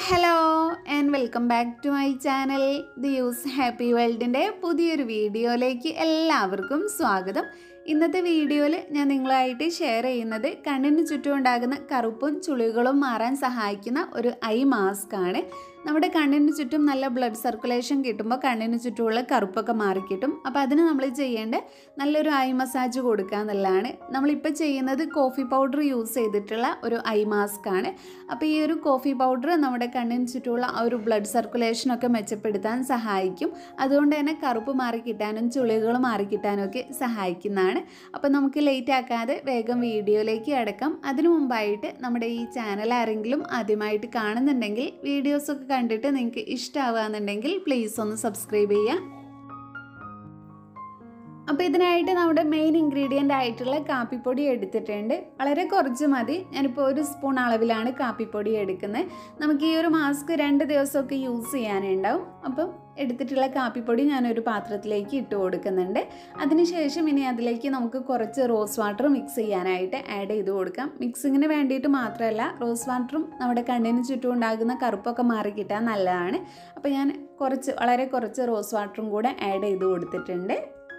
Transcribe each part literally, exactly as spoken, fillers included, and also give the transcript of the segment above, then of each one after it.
Hello and welcome back to my channel the use happy വേൾഡിൻ്റെ പുതിയൊരു വീഡിയോയിലേക്ക് എല്ലാവർക്കും സ്വാഗതം. ഇന്നത്തെ വീഡിയോയിൽ ഞാൻ നിങ്ങളായിട്ട് ഷെയർ ചെയ്യുന്നത് കണ്ണിന് ചുറ്റും ഉണ്ടാകുന്ന കറുപ്പും ചുളികളും മാറാൻ സഹായിക്കുന്ന ഒരു ഐ മാസ്ക് ആണ്. നമ്മുടെ കണ്ണിന് ചുറ്റും നല്ല ബ്ലഡ് സർക്കുലേഷൻ കിട്ടുമ്പോൾ കണ്ണിന് ചുറ്റുമുള്ള കറുപ്പൊക്കെ മാറിക്കിട്ടും. അപ്പോൾ അതിന് നമ്മൾ ചെയ്യേണ്ട നല്ലൊരു ഐ മസാജ് കൊടുക്കുക എന്നുള്ളതാണ്. നമ്മളിപ്പോൾ ചെയ്യുന്നത് കോഫി പൗഡർ യൂസ് ചെയ്തിട്ടുള്ള ഒരു ഐ മാസ്ക് ആണ്. അപ്പോൾ ഈ ഒരു കോഫി പൗഡർ നമ്മുടെ കണ്ണിന് ചുറ്റുമുള്ള ആ ഒരു ബ്ലഡ് സർക്കുലേഷനൊക്കെ മെച്ചപ്പെടുത്താൻ സഹായിക്കും. അതുകൊണ്ട് തന്നെ കറുപ്പ് മാറിക്കിട്ടാനും ചുളികൾ മാറിക്കിട്ടാനും ഒക്കെ സഹായിക്കുന്നതാണ്. അപ്പോൾ നമുക്ക് ലേറ്റ് ആക്കാതെ വേഗം വീഡിയോയിലേക്ക് അടക്കാം. അതിനു മുമ്പായിട്ട് നമ്മുടെ ഈ ചാനൽ ആരെങ്കിലും ആദ്യമായിട്ട് കാണുന്നുണ്ടെങ്കിൽ വീഡിയോസൊക്കെ കണ്ടിട്ട് നിങ്ങൾക്ക് ഇഷ്ടമാവുകയെന്നുണ്ടെങ്കിൽ പ്ലീസ് ഒന്ന് സബ്സ്ക്രൈബ് ചെയ്യുക. അപ്പോൾ ഇതിനായിട്ട് നമ്മുടെ മെയിൻ ഇൻഗ്രീഡിയൻ്റ് ആയിട്ടുള്ള കാപ്പിപ്പൊടി എടുത്തിട്ടുണ്ട്. വളരെ കുറച്ച് മതി. ഞാനിപ്പോൾ ഒരു സ്പൂൺ അളവിലാണ് കാപ്പിപ്പൊടി എടുക്കുന്നത്. നമുക്ക് ഈ ഒരു മാസ്ക് രണ്ട് ദിവസമൊക്കെ യൂസ് ചെയ്യാനുണ്ടാവും. അപ്പം എടുത്തിട്ടുള്ള കാപ്പിപ്പൊടി ഞാനൊരു പാത്രത്തിലേക്ക് ഇട്ട് കൊടുക്കുന്നുണ്ട്. അതിനുശേഷം ഇനി അതിലേക്ക് നമുക്ക് കുറച്ച് റോസ് വാട്ടർ മിക്സ് ചെയ്യാനായിട്ട് ആഡ് ചെയ്ത് കൊടുക്കാം. മിക്സിങ്ങിന് വേണ്ടിയിട്ട് മാത്രമല്ല, റോസ് വാട്ടറും നമ്മുടെ കണ്ണിന് ചുറ്റും ഉണ്ടാകുന്ന കറുപ്പൊക്കെ മാറിക്കിട്ടാൻ നല്ലതാണ്. അപ്പോൾ ഞാൻ കുറച്ച് വളരെ കുറച്ച് റോസ് വാട്ടറും കൂടെ ആഡ് ചെയ്ത് കൊടുത്തിട്ടുണ്ട്.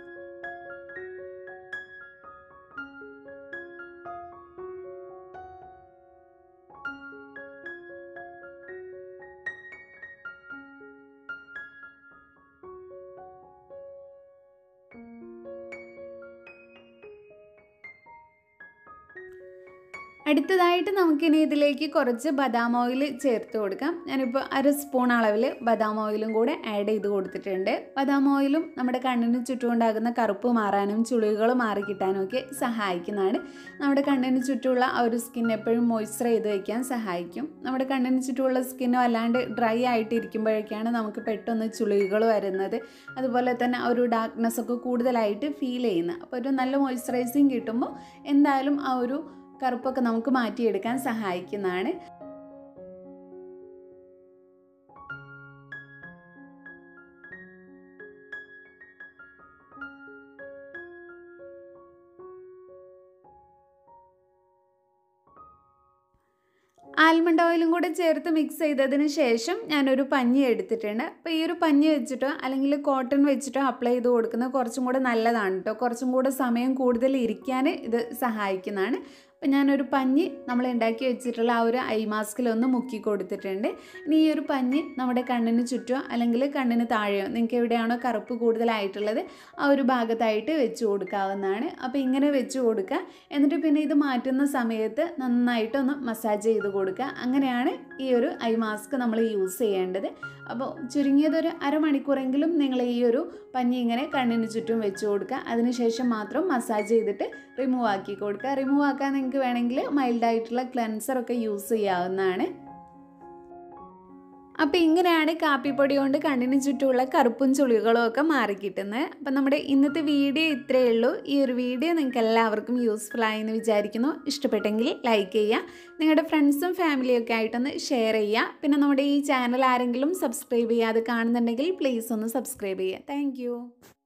അടുത്തതായിട്ട് നമുക്കിനി ഇതിലേക്ക് കുറച്ച് ബദാം ഓയിൽ ചേർത്ത് കൊടുക്കാം. ഞാനിപ്പോൾ അര സ്പൂൺ അളവിൽ ബദാം ഓയിലും കൂടെ ആഡ് ചെയ്ത് കൊടുത്തിട്ടുണ്ട്. ബദാം ഓയിലും നമ്മുടെ കണ്ണിന് ചുറ്റും ഉണ്ടാകുന്ന കറുപ്പ് മാറാനും ചുളികൾ മാറിക്കിട്ടാനും ഒക്കെ സഹായിക്കുന്നതാണ്. നമ്മുടെ കണ്ണിന് ചുറ്റുമുള്ള ആ ഒരു സ്കിൻ എപ്പോഴും മോയ്സ്ചർ ചെയ്ത് വയ്ക്കാൻ സഹായിക്കും. നമ്മുടെ കണ്ണിന് ചുറ്റുമുള്ള സ്കിന്ന് വല്ലാണ്ട് ഡ്രൈ ആയിട്ട് ഇരിക്കുമ്പോഴൊക്കെയാണ് നമുക്ക് പെട്ടെന്ന് ചുളികൾ വരുന്നത്. അതുപോലെ തന്നെ ആ ഒരു ഡാർക്ക്നെസ് ഒക്കെ കൂടുതലായിട്ട് ഫീൽ ചെയ്യുന്നത്. അപ്പോൾ ഒരു നല്ല മോയ്സ്ചറൈസിങ് കിട്ടുമ്പോൾ എന്തായാലും ആ ഒരു കറുപ്പൊക്കെ നമുക്ക് മാറ്റിയെടുക്കാൻ സഹായിക്കുന്നതാണ്. ആൽമണ്ട് ഓയിലും കൂടെ ചേർത്ത് മിക്സ് ചെയ്തതിന് ശേഷം ഞാനൊരു പഞ്ഞി എടുത്തിട്ടുണ്ട്. അപ്പോൾ ഈ ഒരു പഞ്ഞി വെച്ചിട്ടോ അല്ലെങ്കിൽ കോട്ടൺ വെച്ചിട്ടോ അപ്ലൈ ചെയ്ത് കൊടുക്കുന്നത് കുറച്ചും കൂടെ നല്ലതാണ് കേട്ടോ. കുറച്ചും കൂടെ സമയം കൂടുതൽ ഇരിക്കാൻ ഇത് സഹായിക്കുന്നതാണ്. അപ്പോൾ ഞാനൊരു പഞ്ഞി നമ്മൾ ഉണ്ടാക്കി വെച്ചിട്ടുള്ള ആ ഒരു ഐ മാസ്കിലൊന്ന് മുക്കി കൊടുത്തിട്ടുണ്ട്. ഇനി ഈ ഒരു പഞ്ഞി നമ്മുടെ കണ്ണിന് ചുറ്റുമോ അല്ലെങ്കിൽ കണ്ണിന് താഴെയോ നിങ്ങൾക്ക് എവിടെയാണോ കറുപ്പ് കൂടുതലായിട്ടുള്ളത് ആ ഒരു ഭാഗത്തായിട്ട് വെച്ച് കൊടുക്കാവുന്നതാണ്. അപ്പോൾ ഇങ്ങനെ വെച്ച് കൊടുക്കുക. എന്നിട്ട് പിന്നെ ഇത് മാറ്റുന്ന സമയത്ത് നന്നായിട്ടൊന്ന് മസാജ് ചെയ്ത് കൊടുക്കുക. അങ്ങനെയാണ് ഈ ഒരു ഐ മാസ്ക് നമ്മൾ യൂസ് ചെയ്യേണ്ടത്. അപ്പോൾ ചുരുങ്ങിയതൊരു അരമണിക്കൂറെങ്കിലും നിങ്ങൾ ഈ ഒരു പഞ്ഞി ഇങ്ങനെ കണ്ണിന് ചുറ്റും വെച്ച് കൊടുക്കുക. അതിനുശേഷം മാത്രം മസാജ് ചെയ്തിട്ട് റിമൂവ് ആക്കി കൊടുക്കുക. റിമൂവ് ആക്കാൻ നിങ്ങൾക്ക് വേണമെങ്കിൽ മൈൽഡായിട്ടുള്ള ക്ലെൻസറൊക്കെ യൂസ് ചെയ്യാവുന്നതാണ്. അപ്പോൾ ഇങ്ങനെയാണ് കാപ്പിപ്പൊടി കൊണ്ട് കണ്ണിന് ചുറ്റുമുള്ള കറുപ്പും ചുളികളും ഒക്കെ മാറിക്കിട്ടുന്നത്. അപ്പം നമ്മുടെ ഇന്നത്തെ വീഡിയോ ഇത്രയേ ഉള്ളൂ. ഈ ഒരു വീഡിയോ നിങ്ങൾക്ക് എല്ലാവർക്കും യൂസ്ഫുൾ ആയെന്ന് വിചാരിക്കുന്നു. ഇഷ്ടപ്പെട്ടെങ്കിൽ ലൈക്ക് ചെയ്യുക. നിങ്ങളുടെ ഫ്രണ്ട്സും ഫാമിലിയും ഒക്കെ ആയിട്ടൊന്ന് ഷെയർ ചെയ്യുക. പിന്നെ നമ്മുടെ ഈ ചാനൽ ആരെങ്കിലും സബ്സ്ക്രൈബ് ചെയ്യാതെ കാണുന്നുണ്ടെങ്കിൽ പ്ലീസ് ഒന്ന് സബ്സ്ക്രൈബ് ചെയ്യുക. താങ്ക്